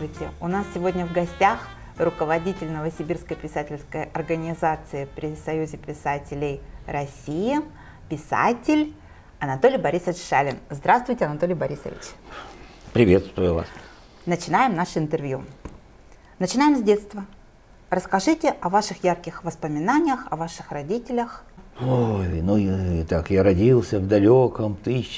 Здравствуйте! У нас сегодня в гостях руководитель Новосибирской писательской организации при Союзе писателей России, писатель Анатолий Борисович Шалин. Здравствуйте, Анатолий Борисович! Приветствую вас! Начинаем наше интервью. Начинаем с детства. Расскажите о ваших ярких воспоминаниях, о ваших родителях. Ой, ну так, я родился в далеком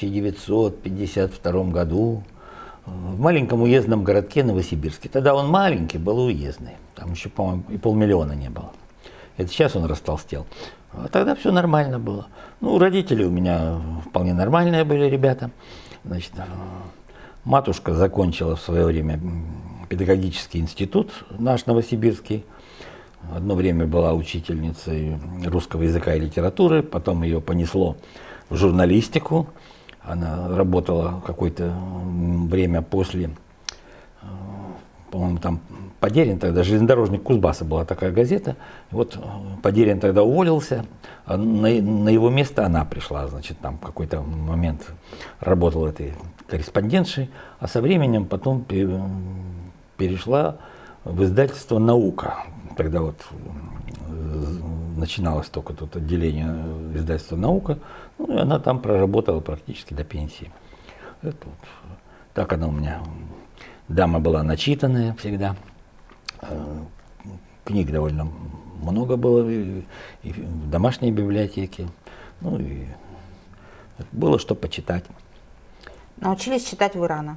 1952 году в маленьком уездном городке Новосибирске. Тогда он маленький, был уездный. Там еще, по-моему, и 500 000 не было. Это сейчас он растолстел. А тогда все нормально было. Ну, родители у меня вполне нормальные были ребята. Значит, матушка закончила в свое время педагогический институт наш новосибирский. Одно время была учительницей русского языка и литературы, потом ее понесло в журналистику. Она работала какое-то время после, по-моему, там Подерин, тогда железнодорожник Кузбасса была такая газета. И вот Подерин тогда уволился, а на его место она пришла, значит, там в какой-то момент работала этой корреспондентшей, а со временем потом перешла в издательство «Наука». Тогда вот начиналось только тут отделение издательства «Наука», ну, и она там проработала практически до пенсии. Это вот. Так она у меня. Дама была начитанная всегда. Книг довольно много было и в домашней библиотеке. Ну и было что почитать. Научились читать вы рано?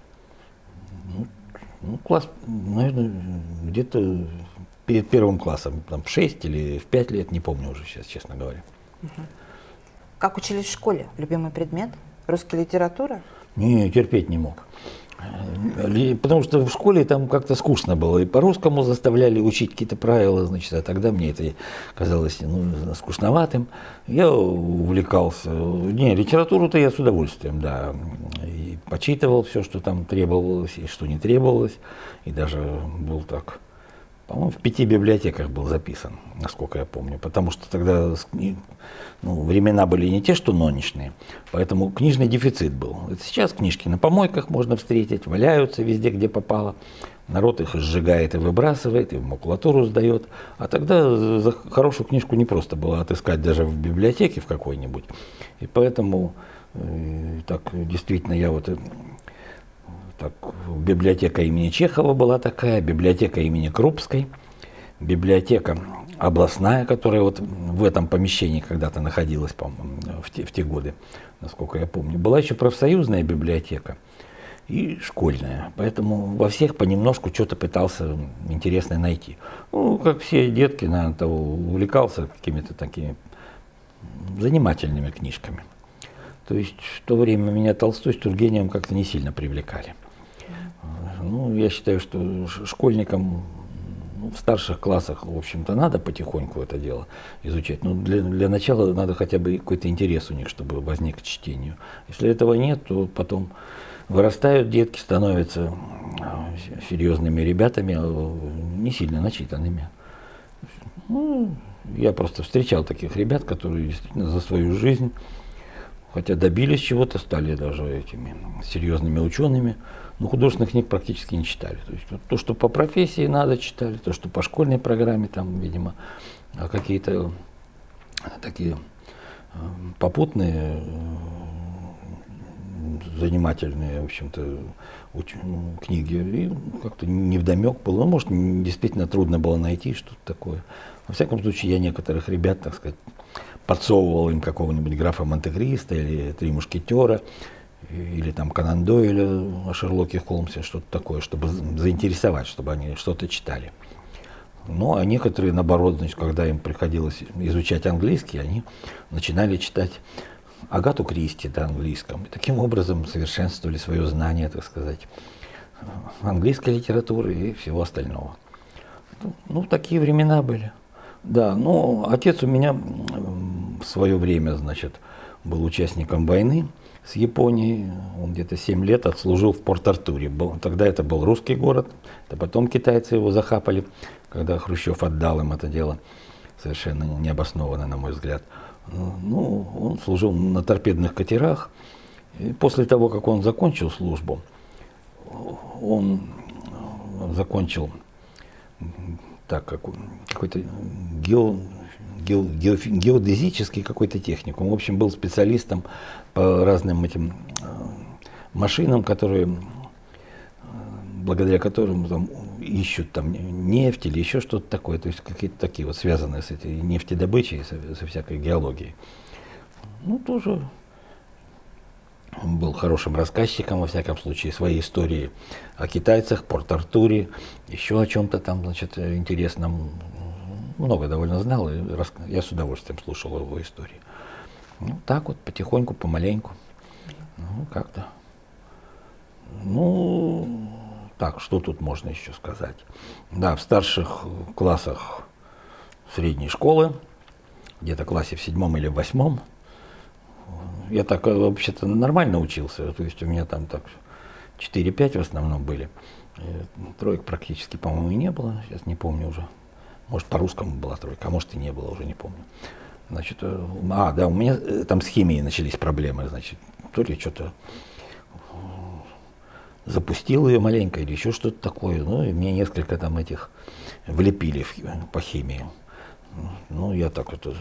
Ну, класс, наверное, где-то перед первым классом, там, в 6 или в 5 лет, не помню уже сейчас, честно говоря. Как учились в школе? Любимый предмет? Русская литература? Не, терпеть не мог. Потому что в школе там как-то скучно было. И по-русскому заставляли учить какие-то правила, значит, а тогда мне это казалось скучноватым. Я увлекался. Не, литературу-то я с удовольствием, да. И почитывал все, что там требовалось, и что не требовалось. И даже был так, по-моему, в 5 библиотеках был записан, насколько я помню. Потому что тогда времена были не те, что нынешние, поэтому книжный дефицит был. Это сейчас книжки на помойках можно встретить, валяются везде, где попало. Народ их сжигает и выбрасывает, и в макулатуру сдает. А тогда за хорошую книжку не просто было отыскать даже в библиотеке в какой-нибудь. И поэтому так действительно я вот... Так, библиотека имени Чехова была такая, библиотека имени Крупской, библиотека областная, которая вот в этом помещении когда-то находилась, по-моему, в те годы, насколько я помню. Была еще профсоюзная библиотека и школьная, поэтому во всех понемножку что-то пытался интересное найти. Ну, как все детки, наверное, того увлекался какими-то такими занимательными книжками. То есть в то время меня Толстой с Тургеневым как-то не сильно привлекали. Ну, я считаю, что школьникам в старших классах, в общем-то, надо потихоньку это дело изучать. Но для начала надо хотя бы какой-то интерес у них, чтобы возник к чтению. Если этого нет, то потом вырастают детки, становятся серьезными ребятами, не сильно начитанными. Ну, я просто встречал таких ребят, которые действительно за свою жизнь, хотя добились чего-то, стали даже этими серьезными учеными, но художественных книг практически не читали. То есть вот то, что по профессии надо, читали, то, что по школьной программе, там, видимо, а какие-то такие попутные, занимательные, в общем-то, книги, и как-то невдомек было. Ну, может, действительно трудно было найти что-то такое. Во всяком случае, я некоторых ребят, так сказать, подсовывал им какого-нибудь графа Монте-Кристо или «Три мушкетера», или там Конан Дойля о Шерлоке Холмсе, что-то такое, чтобы заинтересовать, чтобы они что-то читали. Ну, а некоторые, наоборот, значит, когда им приходилось изучать английский, они начинали читать Агату Кристи на английском. И таким образом совершенствовали свое знание, так сказать, английской литературы и всего остального. Ну, такие времена были. Да, ну, отец у меня в свое время, значит, был участником войны с Японией. Он где-то 7 лет отслужил в Порт-Артуре. Тогда это был русский город, а потом китайцы его захапали, когда Хрущев отдал им это дело. Совершенно необоснованно, на мой взгляд. Ну, он служил на торпедных катерах. И после того, как он закончил службу, он закончил какой-то геодезический какой-то техникум. В общем, был специалистом по разным этим машинам, благодаря которым там ищут там нефть или еще что-то такое, то есть какие-то такие вот связанные с этой нефтедобычей, со всякой геологией. Ну, тоже был хорошим рассказчиком, во всяком случае, своей истории о китайцах, Порт-Артуре, еще о чем-то там, значит, интересном. Много довольно знал, и я с удовольствием слушал его истории. Ну, так вот, потихоньку, помаленьку. Ну, как-то. Ну, так, что тут можно еще сказать? Да, в старших классах средней школы, где-то в классе в 7 или в 8, я так вообще-то нормально учился, то есть у меня там так 4-5 в основном были. Троек практически, по-моему, и не было, сейчас не помню уже. Может, по-русскому была тройка, а может и не было, уже не помню. Значит, да, у меня там с химией начались проблемы, значит, то ли что-то запустил ее маленько или еще что-то такое. Ну, и мне несколько там этих влепили по химии. Ну, я так вот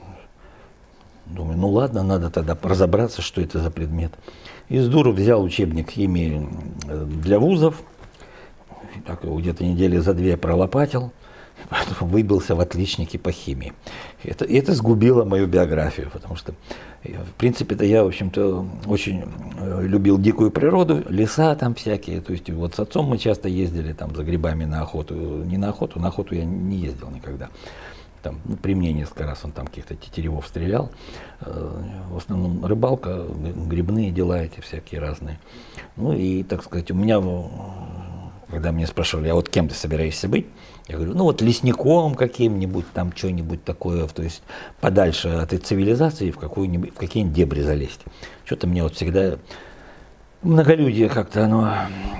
думаю, ну ладно, надо тогда разобраться, что это за предмет. И с дуру взял учебник химии для вузов, так где-то недели за 2 пролопатил, выбился в отличники по химии. Это сгубило мою биографию, потому что, в принципе-то, я, в общем-то, очень любил дикую природу, леса там всякие. То есть вот с отцом мы часто ездили там за грибами на охоту. Не на охоту я не ездил никогда. Там, ну, при мне несколько раз он там каких-то тетеревов стрелял. В основном рыбалка, грибные дела эти всякие разные. Ну и, так сказать, у меня, когда меня спрашивали, а вот кем ты собираешься быть? Я говорю, ну вот лесником каким-нибудь, там что-нибудь такое, то есть подальше от этой цивилизации в какие-нибудь дебри залезть. Что-то мне вот всегда многолюдие как-то оно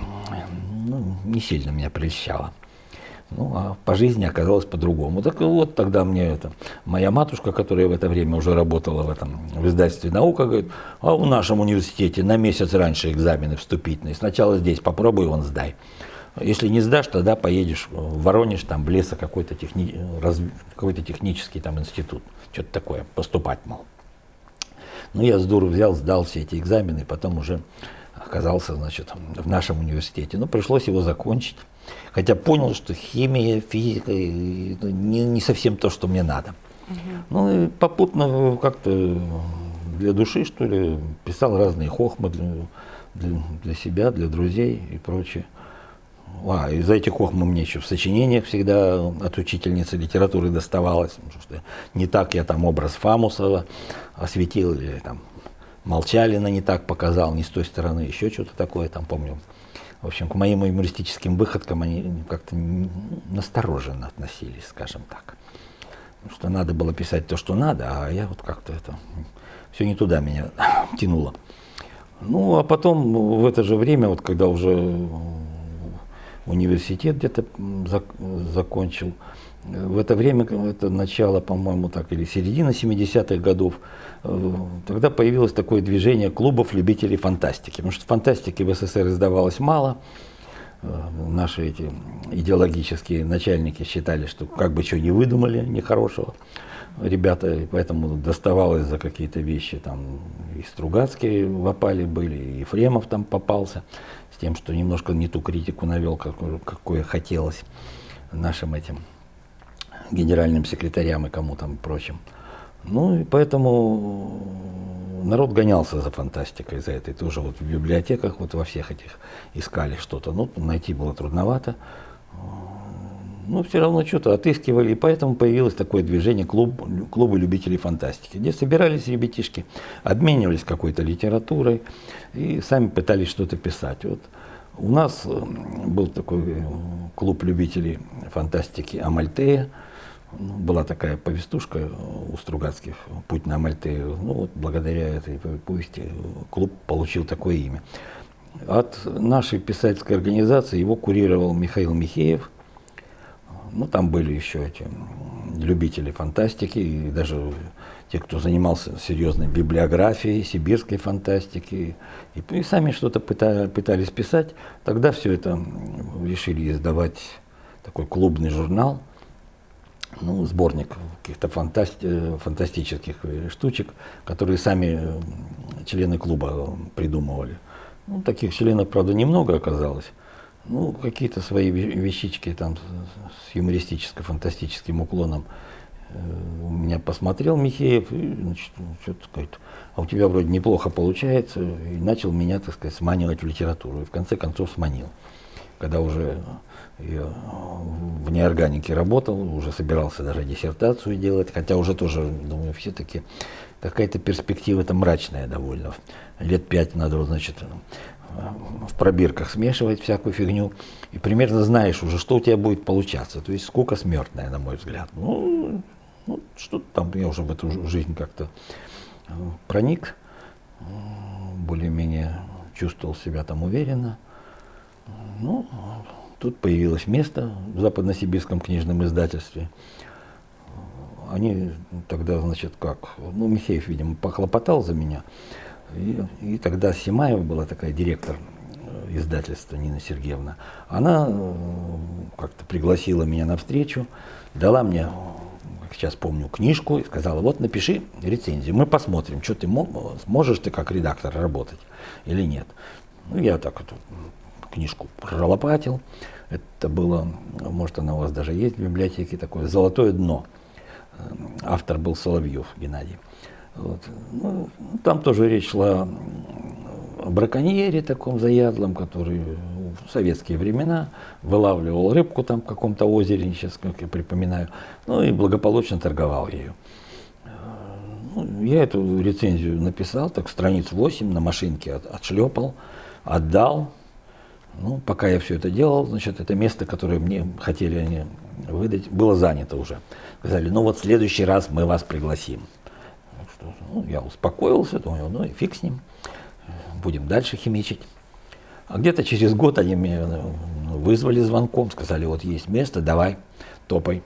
не сильно меня прельщало. Ну, а по жизни оказалось по-другому. Так вот тогда мне моя матушка, которая в это время уже работала в издательстве «Наука», говорит, а в нашем университете на месяц раньше экзамены вступительные. Сначала здесь попробуй, сдай. Если не сдашь, тогда поедешь в Воронеж, там в лесо какой-то технический там институт. Что-то такое, поступать, мол. Ну, я с дуру взял, сдал все эти экзамены, потом уже оказался, значит, в нашем университете. Но пришлось его закончить. Хотя понял, что химия, физика не совсем то, что мне надо. Ну и попутно как-то для души, что ли, писал разные хохмы для себя, для друзей и прочее. Из этих хохмы мне еще в сочинениях всегда от учительницы литературы доставалось. Потому что не так я там образ Фамусова осветил, или там Молчалина не так показал, не с той стороны, еще что-то такое там помню. В общем, к моим юмористическим выходкам они как-то настороженно относились, скажем так. Потому что надо было писать то, что надо, а я вот как-то все не туда меня тянуло. Ну, а потом в это же время, вот когда уже университет где-то закончил, в это время, это начало, по-моему, так, или середина 70-х годов, тогда появилось такое движение клубов любителей фантастики. Потому что фантастики в СССР издавалось мало. Наши эти идеологические начальники считали, что как бы что ни выдумали нехорошего ребята, и поэтому доставалось за какие-то вещи. Там и Стругацкие в опале были, и Ефремов там попался, с тем, что немножко не ту критику навел, какое хотелось нашим этим генеральным секретарям и кому там прочим. Ну и поэтому народ гонялся за фантастикой, за этой тоже вот в библиотеках, вот во всех этих искали что-то. Ну, найти было трудновато. Но все равно что-то отыскивали, и поэтому появилось такое движение клубы любителей фантастики, где собирались ребятишки, обменивались какой-то литературой и сами пытались что-то писать. Вот у нас был такой клуб любителей фантастики «Амальтея». Была такая повестушка у Стругацких «Путь на Амальтею». Ну вот благодаря этой повести клуб получил такое имя. От нашей писательской организации его курировал Михаил Михеев. Ну, там были еще эти любители фантастики, и даже те, кто занимался серьезной библиографией, сибирской фантастики, и сами что-то пытались писать. Тогда все это решили издавать такой клубный журнал, ну, сборник каких-то фантастических штучек, которые сами члены клуба придумывали. Ну, таких членов, правда, немного оказалось. Ну, какие-то свои вещички там с юмористическо-фантастическим уклоном у меня посмотрел Михеев, и, значит, что-то сказать, а у тебя вроде неплохо получается, и начал меня, так сказать, сманивать в литературу. И в конце концов сманил. Когда уже я в неорганике работал, уже собирался даже диссертацию делать, хотя уже тоже, думаю, все-таки какая-то перспектива-то мрачная довольно. Лет 5 надо, значит, в пробирках смешивать всякую фигню, и примерно знаешь уже, что у тебя будет получаться. То есть скука смертная, на мой взгляд. Ну что-то там, я уже в эту жизнь как-то проник, более-менее чувствовал себя там уверенно. Ну, тут появилось место в Западно-Сибирском книжном издательстве. Они тогда, значит, как, ну, Михеев, видимо, похлопотал за меня. И тогда Симаева была такая директор издательства, Нина Сергеевна. Она как-то пригласила меня на встречу, дала мне, как сейчас помню, книжку и сказала: вот напиши рецензию, мы посмотрим, что ты сможешь ты как редактор работать или нет. Ну, я так эту книжку пролопатил. Это было, может, она у вас даже есть в библиотеке, такое «Золотое дно». Автор был Соловьев Геннадий. Вот. Ну, там тоже речь шла о браконьере таком заядлом, который в советские времена вылавливал рыбку там в каком-то озере, сейчас как я припоминаю, ну и благополучно торговал ею. Ну, я эту рецензию написал, так страниц 8 на машинке отшлепал, отдал. Ну, пока я все это делал, значит, это место, которое мне хотели они выдать, было занято уже. Сказали: ну вот в следующий раз мы вас пригласим. Ну, я успокоился, думаю, ну и фиг с ним, будем дальше химичить. А где-то через год они меня вызвали звонком, сказали: вот есть место, давай, топай.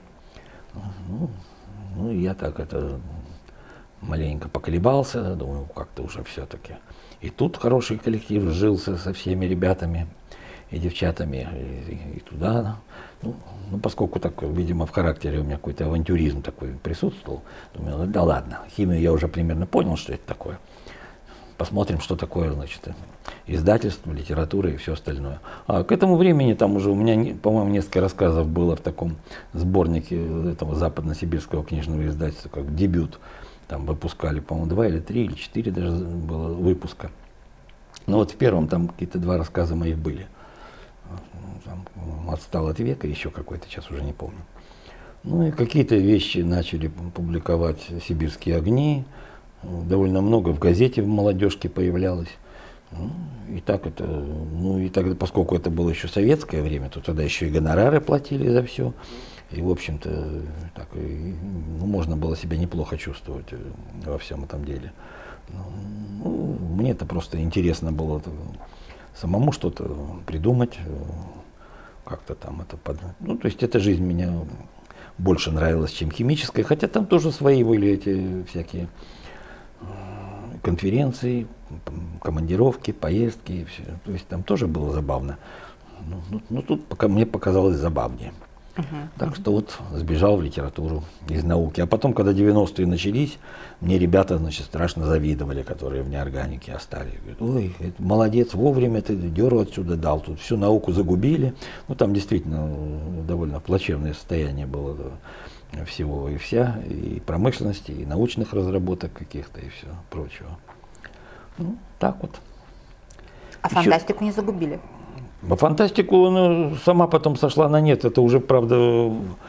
Ну, я так это маленько поколебался, думаю, как-то уже все-таки. И тут хороший коллектив сжился со всеми ребятами и девчатами, и туда. Ну, поскольку так, видимо, в характере у меня какой-то авантюризм такой присутствовал, думаю, да ладно, химию я уже примерно понял, что это такое. Посмотрим, что такое, значит, издательство, литература и все остальное. А к этому времени там уже у меня, по-моему, несколько рассказов было в таком сборнике этого Западно-Сибирского книжного издательства, как «Дебют». Там выпускали, по-моему, 2 или 3 или 4 даже было выпуска. Но вот в первом там какие-то 2 рассказа моих были. Там «Отстал от века», еще какой-то, сейчас уже не помню. Ну и какие-то вещи начали публиковать «Сибирские огни». Довольно много в газете в «Молодежке» появлялось. Ну, и так это, ну и тогда, поскольку это было еще советское время, то тогда еще и гонорары платили за все. И, в общем-то, так, ну, можно было себя неплохо чувствовать во всем этом деле. Ну, мне это просто интересно было самому что-то придумать, как-то там это ну, то есть эта жизнь мне больше нравилась, чем химическая, хотя там тоже свои были эти всякие конференции, командировки, поездки, и все. То есть там тоже было забавно. Ну тут пока мне показалось забавнее. Так что вот сбежал в литературу из науки. А потом, когда 90-е начались, мне ребята, значит, страшно завидовали, которые в неорганике остались. Говорят: ой, молодец, вовремя ты дёру отсюда дал, тут всю науку загубили. Ну там действительно довольно плачевное состояние было всего и вся, и промышленности, и научных разработок каких-то, и все прочего. Ну, так вот. А фантастику не загубили? Фантастику, ну, сама потом сошла на нет. Это уже, правда,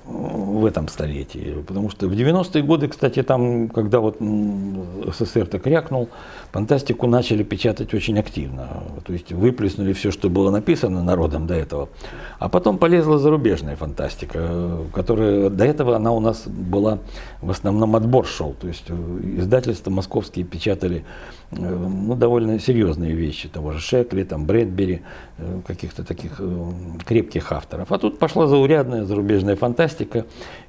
в этом столетии. Потому что в 90-е годы, кстати, там, когда вот СССР так крякнул, фантастику начали печатать очень активно. То есть выплеснули все, что было написано народом до этого. А потом полезла зарубежная фантастика, которая до этого она у нас была в основном отбор шел. То есть издательства московские печатали ну, довольно серьезные вещи, того же Шекли, там, Брэдбери, каких-то таких крепких авторов. А тут пошла заурядная зарубежная фантастика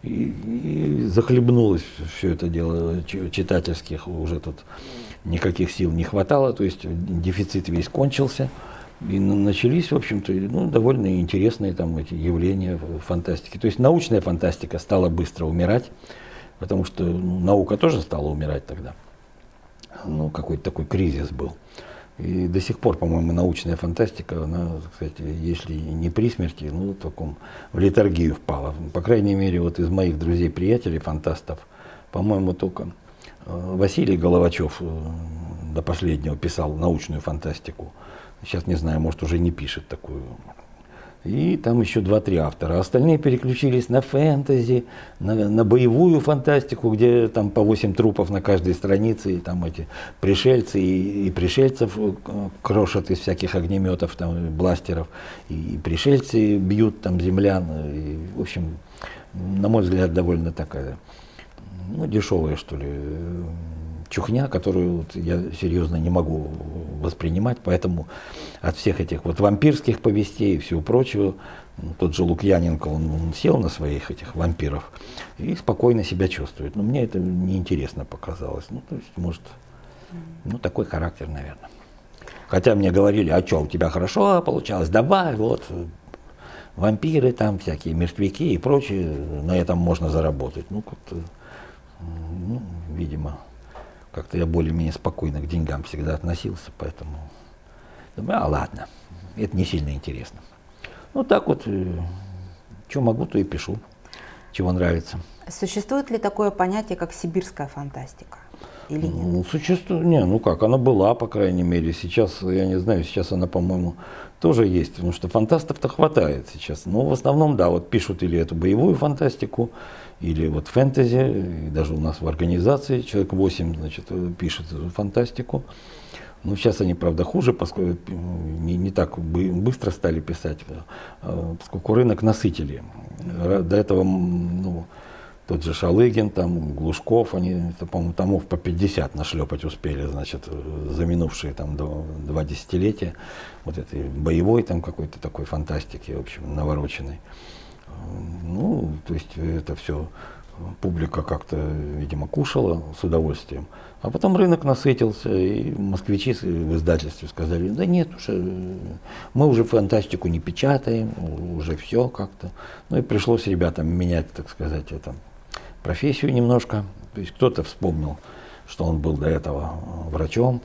и захлебнулось все это дело читательских, уже тут никаких сил не хватало, то есть дефицит весь кончился. И начались, в общем-то, ну, довольно интересные там эти явления в фантастике. То есть научная фантастика стала быстро умирать, потому что ну, наука тоже стала умирать тогда. Ну, какой-то такой кризис был. И до сих пор, по-моему, научная фантастика, она, кстати, если не при смерти, ну, в таком, в летаргию впала. По крайней мере, вот из моих друзей-приятелей, фантастов, по-моему, только Василий Головачев до последнего писал научную фантастику. Сейчас, не знаю, может, уже не пишет такую. И там еще 2-3 автора. Остальные переключились на фэнтези, на боевую фантастику, где там по 8 трупов на каждой странице, и там эти пришельцы, и пришельцев крошат из всяких огнеметов, там, бластеров, и пришельцы бьют там землян. И, в общем, на мой взгляд, довольно такая, ну, дешевая, что ли, чухня, которую вот я серьезно не могу воспринимать, поэтому от всех этих вот вампирских повестей и всего прочего, тот же Лукьяненко, он сел на своих этих вампиров и спокойно себя чувствует. Но мне это неинтересно показалось. Ну, то есть, может, ну, такой характер, наверное. Хотя мне говорили, а что, у тебя хорошо получалось, давай, вот, вампиры там, всякие мертвяки и прочее, на этом можно заработать. Ну, как-то, ну, видимо, как-то я более-менее спокойно к деньгам всегда относился, поэтому думаю, а ладно, это не сильно интересно. Ну так вот, что могу, то и пишу, чего нравится. Существует ли такое понятие, как сибирская фантастика? Или нет? Ну, существует, не, ну как, она была, по крайней мере, сейчас, я не знаю, сейчас она, по-моему, тоже есть, потому что фантастов-то хватает сейчас. Но в основном, да, вот пишут или эту боевую фантастику, или вот фэнтези, и даже у нас в организации человек 8, значит, пишет фантастику. Ну, сейчас они, правда, хуже, поскольку не так быстро стали писать, поскольку рынок насытили. До этого, ну, тот же Шалыгин, там, Глушков, они, по-моему, томов по 50 нашлепать успели, значит, за минувшие там 2 десятилетия. Вот этой боевой там какой-то такой фантастики, в общем, навороченной. Ну, то есть это все публика как-то, видимо, кушала с удовольствием. А потом рынок насытился, и москвичи в издательстве сказали, да нет, уже, мы уже фантастику не печатаем, уже все как-то. Ну и пришлось ребятам менять, так сказать, это, профессию немножко. То есть кто-то вспомнил, что он был до этого врачом,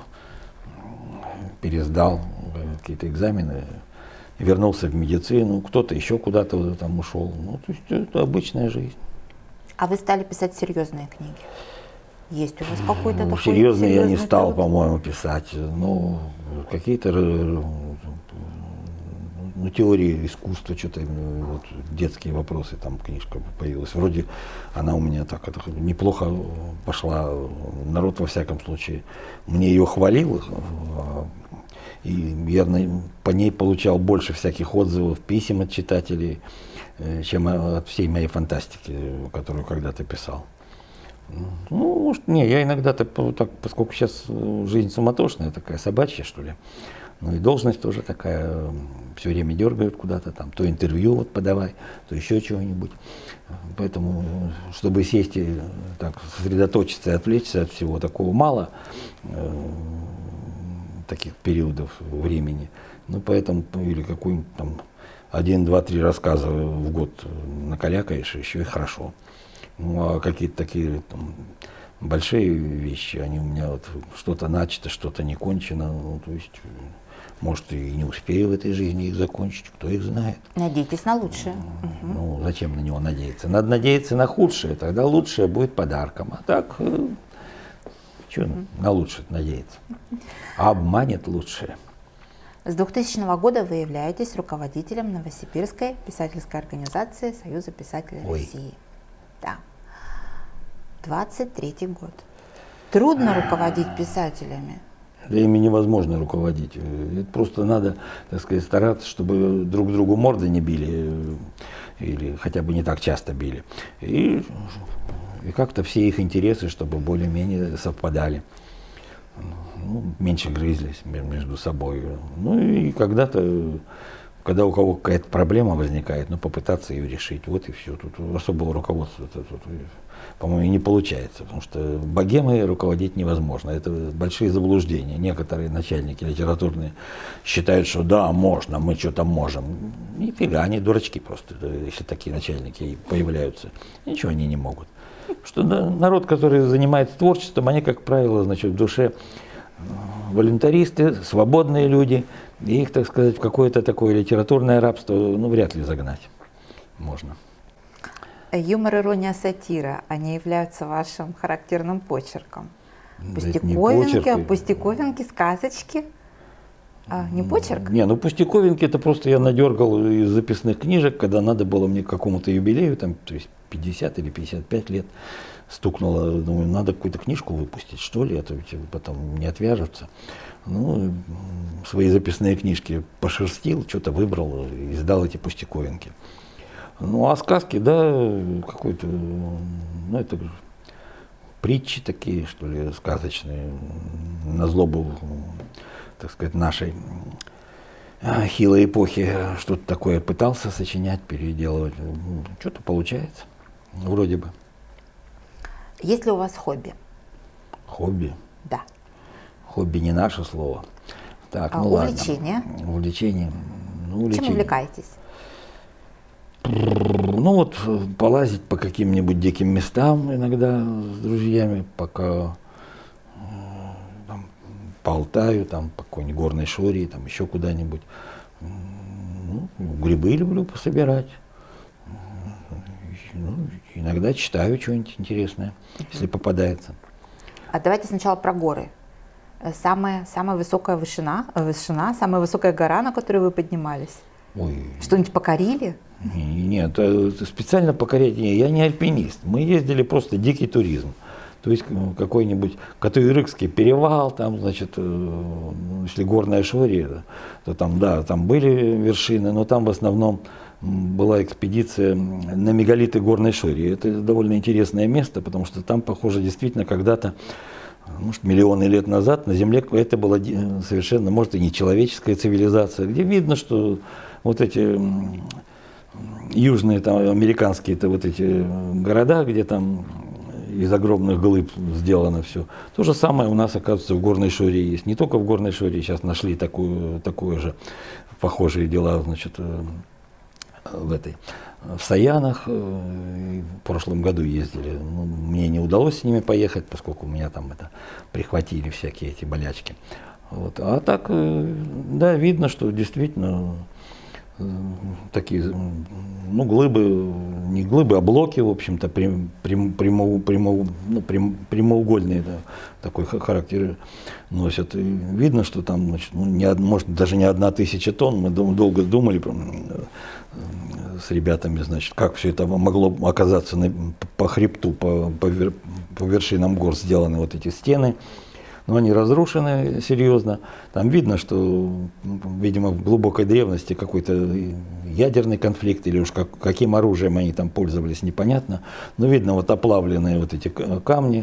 пересдал какие-то экзамены, вернулся в медицину, кто-то еще куда-то там ушел. Ну, то есть это обычная жизнь. А вы стали писать серьезные книги? Есть у вас какой-то такой серьезные я не серьезный стал, труд? по-моему, писать. Ну, какие-то ну, теории искусства, что-то, вот, детские вопросы, там книжка появилась. Вроде она у меня так это, неплохо пошла. Народ, во всяком случае, мне ее хвалил. И я по ней получал больше всяких отзывов, писем от читателей, чем от всей моей фантастики, которую когда-то писал. Ну, может, не, я иногда-то, так, поскольку сейчас жизнь суматошная, такая собачья, что ли, ну и должность тоже такая, все время дергают куда-то, там, то интервью вот подавай, то еще чего-нибудь. Поэтому, чтобы сесть и так сосредоточиться и отвлечься от всего, такого мало, таких периодов времени. Ну, поэтому, или какой-нибудь там 1, 2, 3 рассказа в год накалякаешь, еще и хорошо. Ну, а какие-то такие там большие вещи, они у меня вот что-то начато, что-то не кончено. Ну, то есть, может, и не успею в этой жизни их закончить, кто их знает. Надейтесь на лучшее. Ну, зачем на него надеяться? Надо надеяться на худшее, тогда лучшее будет подарком. А так, что на лучшее надеяться? А обманет лучшее. С 2000 года вы являетесь руководителем Новосибирской писательской организации Союза писателей России. Да. 23-й год. Трудно руководить писателями? Да ими невозможно руководить. Это просто надо, так сказать, стараться, чтобы друг другу морды не били, или хотя бы не так часто били. И как-то все их интересы, чтобы более-менее совпадали. Ну, меньше грызлись между собой. Ну и когда-то, когда у кого какая-то проблема возникает, ну попытаться ее решить. Вот и все. Тут особого руководства, по-моему, и не получается. Потому что богемой руководить невозможно. Это большие заблуждения. Некоторые начальники литературные считают, что да, можно, мы что-то можем. Нифига, они дурачки просто, если такие начальники появляются. Ничего они не могут. Что народ, который занимается творчеством, они, как правило, значит, в душе волюнтаристы, свободные люди, и их, так сказать, в какое-то такое литературное рабство, ну, вряд ли загнать можно. Юмор, ирония, сатира, они являются вашим характерным почерком. Пустяковинки, сказочки. Не почерк? Не, ну пустяковинки это просто я надергал из записных книжек, когда надо было мне к какому-то юбилею, там, то есть 50 или 55 лет, стукнуло, думаю, надо какую-то книжку выпустить, что ли, а то ведь потом не отвяжутся. Ну, свои записные книжки пошерстил, что-то выбрал, издал эти пустяковинки. Ну, а сказки, да, какой-то, ну, это притчи такие, что ли, сказочные, на злобу, так сказать, нашей хилой эпохи, что-то такое пытался сочинять, переделывать. Что-то получается, вроде бы. Есть ли у вас хобби? Хобби? Да. Хобби не наше слово. Так, ну увлечение? Ладно. Увлечение. Ну, увлечение. Чем увлекаетесь? Ну вот полазить по каким-нибудь диким местам иногда с друзьями, пока там, по Алтаю, там, по какой-нибудь горной шории, там еще куда-нибудь. Ну, грибы люблю пособирать. Ну, иногда читаю что-нибудь интересное, если попадается. А давайте сначала про горы. Самая высокая вышина, самая высокая гора, на которую вы поднимались? Ой. Что-нибудь покорили? Нет, специально покорять я не альпинист. Мы ездили просто дикий туризм. То есть какой-нибудь Катуй-Рыкский перевал, там, значит, если горная шория, то там, да, там были вершины, но там в основном была экспедиция на мегалиты горной шории. Это довольно интересное место, потому что там, похоже, действительно когда-то, может, миллионы лет назад на Земле это была совершенно, может, и не человеческая цивилизация, где видно, что вот эти южные там, американские вот эти города, где там из огромных глыб сделано все. То же самое у нас, оказывается, в горной шории есть. Не только в горной шории, сейчас нашли такое же, похожие дела, значит, в Саянах. В прошлом году ездили. Ну, мне не удалось с ними поехать, поскольку у меня там прихватили всякие эти болячки. Вот. А так, да, видно, что действительно такие, ну, глыбы, не глыбы, а блоки, в общем-то, прямоугольные, да, такой характер носят. И видно, что там, значит, ну, может, даже не 1000 тонн. Мы долго думали с ребятами, значит, как все это могло оказаться по хребту, по вершинам гор сделаны вот эти стены. Но они разрушены серьезно. Там видно, что, видимо, в глубокой древности какой-то ядерный конфликт, или уж каким оружием они там пользовались, непонятно. Но видно вот оплавленные вот эти камни,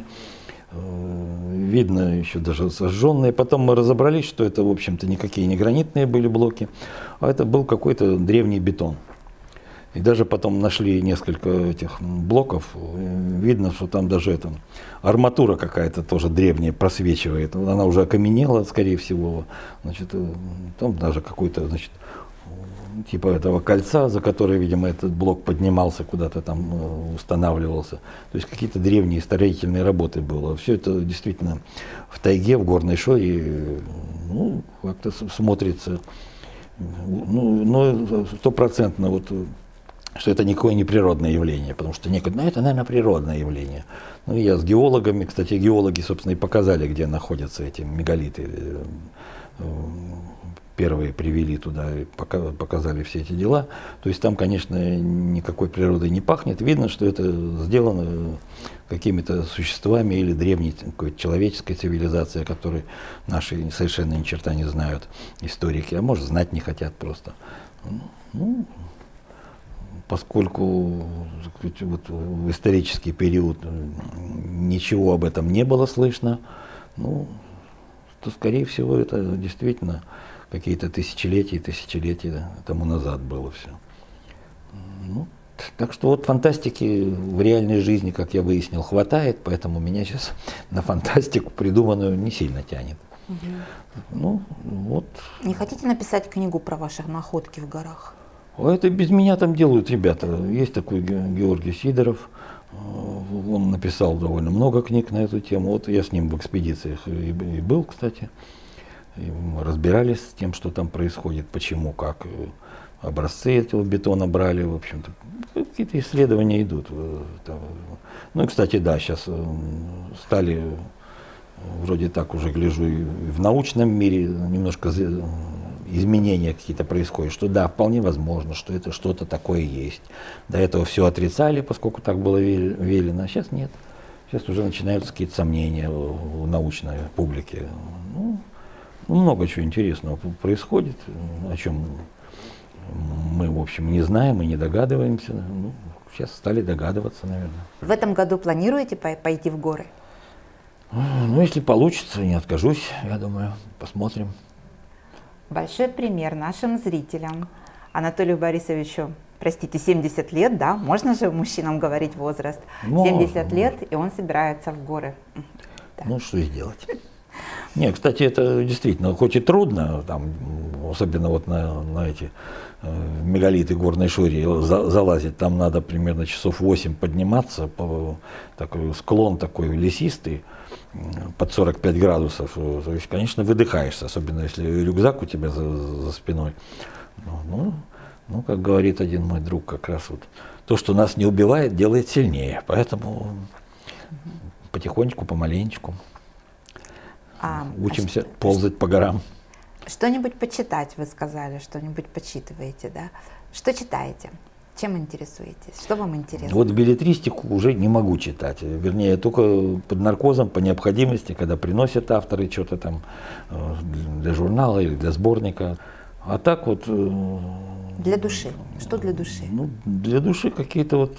видно еще даже сожженные. Потом мы разобрались, что это, в общем-то, никакие не гранитные были блоки, а это был какой-то древний бетон. И даже потом нашли несколько этих блоков, видно, что там даже арматура какая-то тоже древняя просвечивает. Она уже окаменела, скорее всего. Значит, там даже какой-то, значит, типа этого кольца, за которое, видимо, этот блок поднимался, куда-то там устанавливался. То есть какие-то древние строительные работы было. Все это действительно в тайге, в горной шоре, ну, как-то смотрится, ну, но стопроцентно вот, что это никакое не природное явление, потому что некоторые, ну, это, наверное, природное явление. Ну, я с геологами, кстати, геологи, собственно, и показали, где находятся эти мегалиты. первые привели туда и показали все эти дела. То есть там, конечно, никакой природой не пахнет. Видно, что это сделано какими-то существами или древней какой-то человеческой цивилизацией, о которой наши совершенно ни черта не знают историки, а может знать не хотят просто. Ну, поскольку вот в исторический период ничего об этом не было слышно, ну, то, скорее всего, это действительно какие-то тысячелетия тому назад было все. Ну, так что вот фантастики в реальной жизни, как я выяснил, хватает, поэтому меня сейчас на фантастику придуманную не сильно тянет. Ну, вот. Не хотите написать книгу про ваши находки в горах? Это без меня там делают ребята. Есть такой Георгий Сидоров. Он написал довольно много книг на эту тему. Вот я с ним в экспедициях и был, кстати. И мы разбирались с тем, что там происходит, почему, как образцы этого бетона брали. В общем-то, какие-то исследования идут. Ну и, кстати, да, сейчас стали, вроде так уже гляжу, и в научном мире немножко изменения какие-то происходят, что да, вполне возможно, что это что-то такое есть. До этого все отрицали, поскольку так было велено, а сейчас нет. Сейчас уже начинаются какие-то сомнения у научной публики. Ну, много чего интересного происходит, о чем мы, в общем, не знаем и не догадываемся. Ну, сейчас стали догадываться, наверное. В этом году планируете пойти в горы? Ну, если получится, не откажусь, я думаю, посмотрим. Большой пример нашим зрителям. Анатолию Борисовичу, простите, 70 лет, да? Можно же мужчинам говорить возраст? Можно. 70 лет, и он собирается в горы. Да. Ну, что сделать? Не, кстати, это действительно, хоть и трудно, там, особенно вот на эти мегалиты горной шури залазить, там надо примерно часов 8 подниматься, такой склон такой лесистый, под 45 градусов. То есть, конечно, выдыхаешься, особенно если рюкзак у тебя за спиной. Ну, как говорит один мой друг, как раз вот, то, что нас не убивает, делает сильнее. Поэтому потихонечку, помаленечку учимся ползать по горам. Что-нибудь почитать, вы сказали, что-нибудь почитываете, да? Что читаете? Чем интересуетесь? Что вам интересно? Вот беллетристику уже не могу читать. Вернее, только под наркозом, по необходимости, когда приносят авторы что-то там для журнала или для сборника. А так вот... Для души. Что для души? Ну, для души какие-то вот,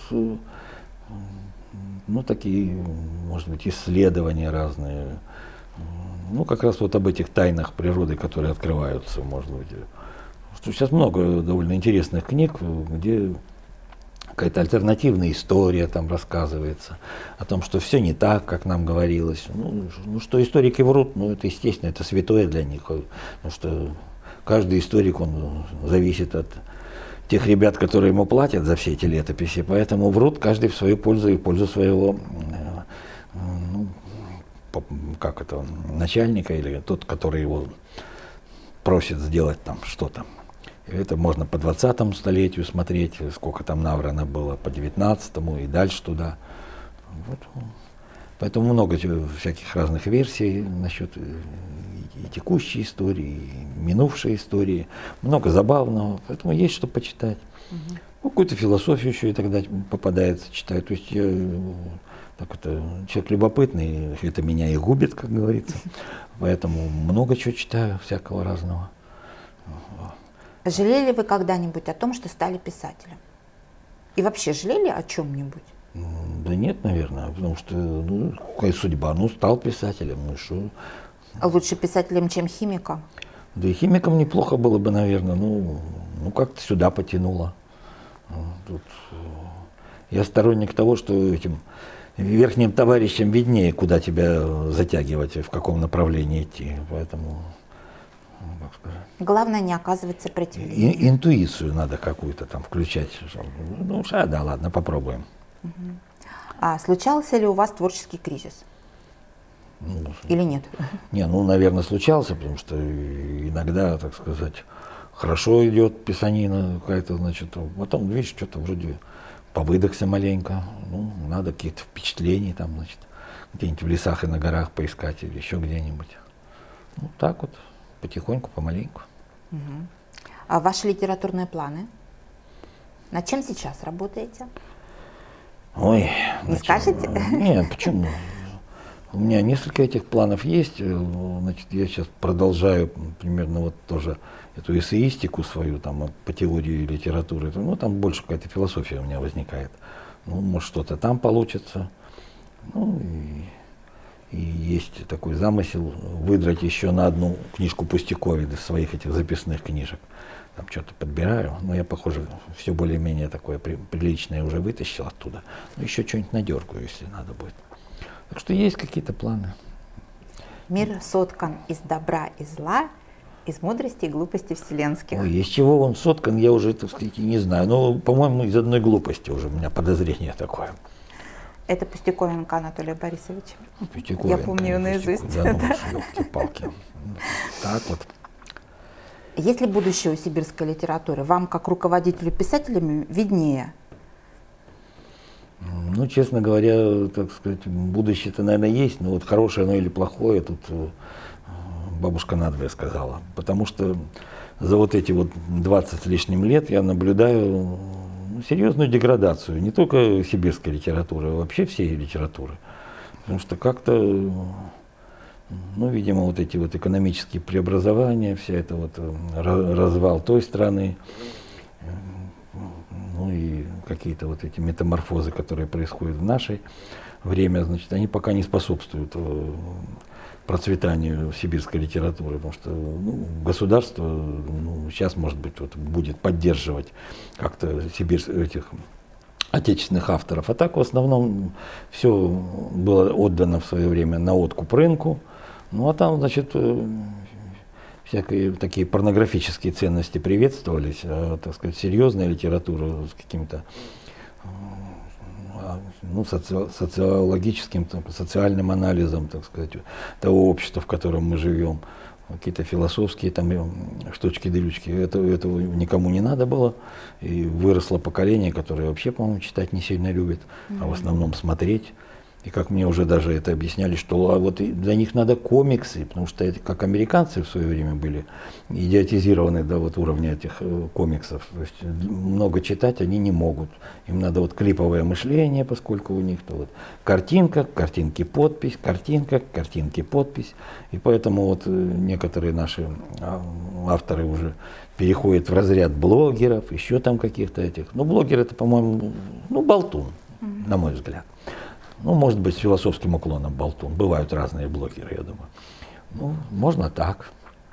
ну, такие, может быть, исследования разные. Ну, как раз вот об этих тайнах природы, которые открываются, может быть. Что сейчас много довольно интересных книг, где какая-то альтернативная история там рассказывается, о том, что все не так, как нам говорилось. Ну, что историки врут, ну, это естественно, это святое для них. Потому что каждый историк, он зависит от тех ребят, которые ему платят за все эти летописи, поэтому врут каждый в свою пользу и в пользу своего, ну, как это, начальника или тот, который его просит сделать там что-то. Это можно по 20-му столетию смотреть, сколько там наврано было, по 19-му и дальше туда. Вот. Поэтому много всяких разных версий насчет и текущей истории, и минувшей истории. Много забавного, поэтому есть что почитать. Ну, какую-то философию еще иногда попадается читать. То есть я так это, человек любопытный, это меня и губит, как говорится. Поэтому много чего читаю, всякого разного. Жалели вы когда-нибудь о том, что стали писателем? И вообще жалели о чем-нибудь? Да нет, наверное, потому что, ну, какая судьба, ну, стал писателем, ну, что. А лучше писателем, чем химиком? Да и химиком неплохо было бы, наверное, ну как-то сюда потянуло. Тут я сторонник того, что этим верхним товарищам виднее, куда тебя затягивать, в каком направлении идти, поэтому, как сказать. Главное не оказывать сопротивления. Интуицию надо какую-то там включать. Ну, да, ладно, попробуем. А случался ли у вас творческий кризис? Ну, или нет? Не, ну, наверное, случался, потому что иногда, так сказать, хорошо идет писанина какая-то, значит, потом, видишь, что-то вроде повыдохся маленько, ну, надо какие-то впечатления там, значит, где-нибудь в лесах и на горах поискать или еще где-нибудь. Ну, так вот. потихоньку, помаленьку. А ваши литературные планы? Над чем сейчас работаете? Ой. Не скажете? Нет, почему? У меня несколько этих планов есть. Значит, я сейчас продолжаю примерно вот тоже эту эссеистику свою там по теории литературы. Ну, там больше какая-то философия у меня возникает. Ну, может, что-то там получится. Ну, и есть такой замысел выдрать еще на одну книжку Пустяковой из своих этих записных книжек. Там что-то подбираю, но я, похоже, все более-менее такое приличное уже вытащил оттуда. Но еще что-нибудь надергаю, если надо будет. Так что есть какие-то планы. Мир соткан из добра и зла, из мудрости и глупости вселенских. Ой, из чего он соткан, я уже, так сказать, не знаю. Но, по-моему, из одной глупости уже у меня подозрение такое. Это Пустяковенко Анатолия Борисовича. Пустяковенко, я помню ее наизусть. Да, ну, ёлки-палки. Так вот. Есть ли будущее у сибирской литературы? Вам, как руководителю писателями, виднее? Ну, честно говоря, так сказать, будущее-то, наверное, есть, но вот хорошее оно или плохое, тут бабушка надвое сказала. Потому что за вот эти вот 20 с лишним лет я наблюдаю серьезную деградацию не только сибирской литературы, а вообще всей литературы. Потому что как-то, ну, видимо, вот эти вот экономические преобразования, вся эта вот развал той страны, ну и какие-то вот эти метаморфозы, которые происходят в наше время, значит, они пока не способствуют процветанию сибирской литературы, потому что государство сейчас, может быть, вот, будет поддерживать как-то этих отечественных авторов. А так в основном все было отдано в свое время на откуп рынку. Ну а там, значит, всякие такие порнографические ценности приветствовались, а, так сказать, серьезная литература с каким-то социологическим, социальным анализом, так сказать, того общества, в котором мы живем, какие-то философские там штучки-дрючки, этого никому не надо было. И выросло поколение, которое вообще, по-моему, читать не сильно любит, а в основном смотреть. И как мне уже даже это объясняли, что вот для них надо комиксы, потому что это, как американцы в свое время были идиотизированы до вот уровня этих комиксов. То есть много читать они не могут. Им надо вот клиповое мышление, поскольку у них то вот картинка, картинки подпись, картинка, картинки подпись. И поэтому вот некоторые наши авторы уже переходят в разряд блогеров, еще там каких-то этих. Но блогер это, по-моему, болтун, на мой взгляд. Ну, может быть, с философским уклоном болтун. Бывают разные блогеры, я думаю. Ну, можно так.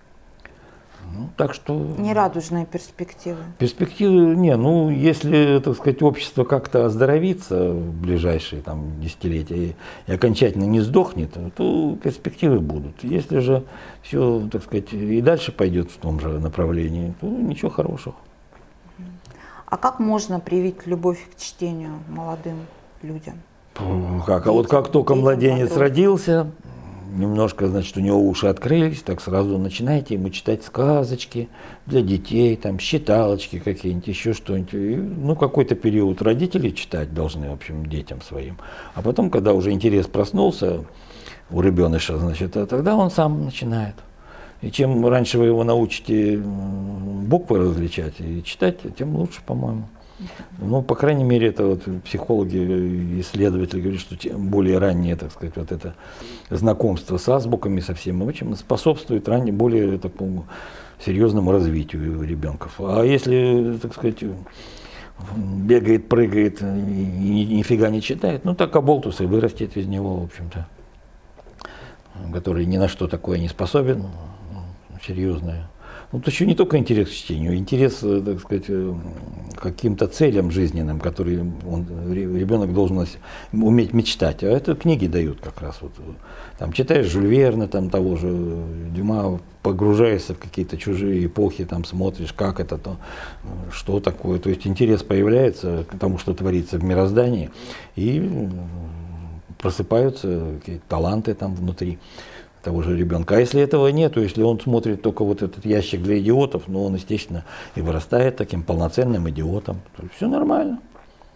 Ну, так что... Нерадужные перспективы. Перспективы, если, так сказать, общество как-то оздоровится в ближайшие там десятилетия и окончательно не сдохнет, то перспективы будут. Если же все, так сказать, и дальше пойдет в том же направлении, то ничего хорошего. А как можно привить любовь к чтению молодым людям? Как? А вот как только младенец родился, немножко, значит, у него уши открылись, так сразу начинаете ему читать сказочки для детей, там, считалочки какие-нибудь, еще что-нибудь. Какой-то период родители читать должны, в общем, детям своим. А потом, когда уже интерес проснулся у ребеныша, значит, тогда он сам начинает. И чем раньше вы его научите буквы различать и читать, тем лучше, по-моему. По крайней мере, это вот психологи, исследователи говорят, что более раннее, так сказать, вот это знакомство с азбуками, со всем этим способствует более такому серьезному развитию ребенка. А если, так сказать, бегает, прыгает и нифига не читает, так оболтус и вырастет из него, в общем-то, который ни на что такое не способен, серьезное. Вот еще не только интерес к чтению, интерес, так сказать, к каким-то целям жизненным, которые ребенок должен уметь мечтать. А это книги дают как раз. Вот, там читаешь Жюль Верна, там того же Дюма, погружаешься в какие-то чужие эпохи, там смотришь, как это, что такое. То есть интерес появляется к тому, что творится в мироздании, и просыпаются какие-то таланты там внутри того же ребенка. А если этого нет, то если он смотрит только вот этот ящик для идиотов, он, естественно, и вырастает таким полноценным идиотом. Все нормально.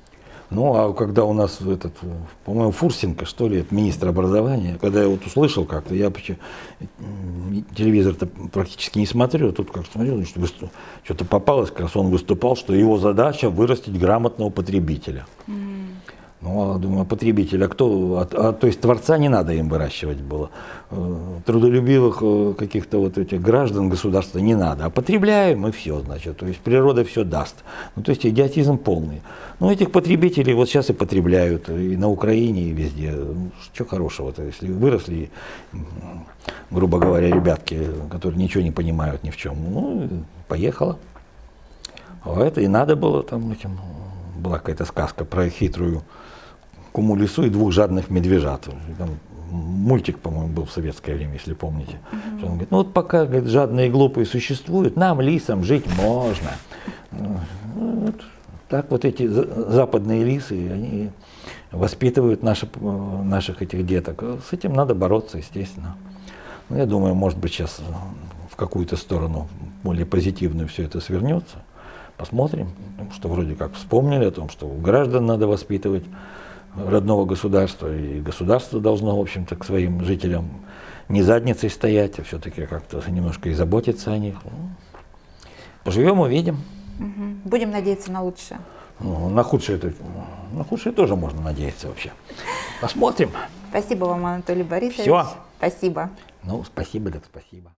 Ну, а когда у нас этот, по-моему, Фурсенко, что ли, министр образования, когда я вот услышал как-то, я телевизор-то практически не смотрю, тут как смотрел, что-то попалось, как раз он выступал, что его задача вырастить грамотного потребителя. Ну, думаю, потребитель, а кто? То есть творца не надо им выращивать было. Трудолюбивых каких-то вот этих граждан государства не надо. А потребляем и все, значит. То есть природа все даст. Ну, то есть идиотизм полный. Ну, этих потребителей вот сейчас и потребляют и на Украине, и везде. Что хорошего-то, если выросли, грубо говоря, ребятки, которые ничего не понимают ни в чем. Ну, поехала. А это и надо было там этим. Была какая-то сказка про хитрую куму лису и двух жадных медвежат. Там мультик, по-моему, был в советское время, если помните. Он говорит, ну вот пока, говорит, жадные и глупые существуют, нам, лисам, жить можно. Вот. Так вот эти западные лисы, они воспитывают наших этих деток. С этим надо бороться, естественно. Но я думаю, может быть, сейчас в какую-то сторону более позитивную все это свернется. Посмотрим, потому что вроде как вспомнили о том, что граждан надо воспитывать родного государства, и государство должно, в общем-то, к своим жителям не задницей стоять, а все-таки как-то немножко и заботиться о них. Поживем, увидим. Будем надеяться на лучшее. Ну, на худшее тоже можно надеяться вообще. Посмотрим. Спасибо вам, Анатолий Борисович. Все. Спасибо. Ну, спасибо, так спасибо.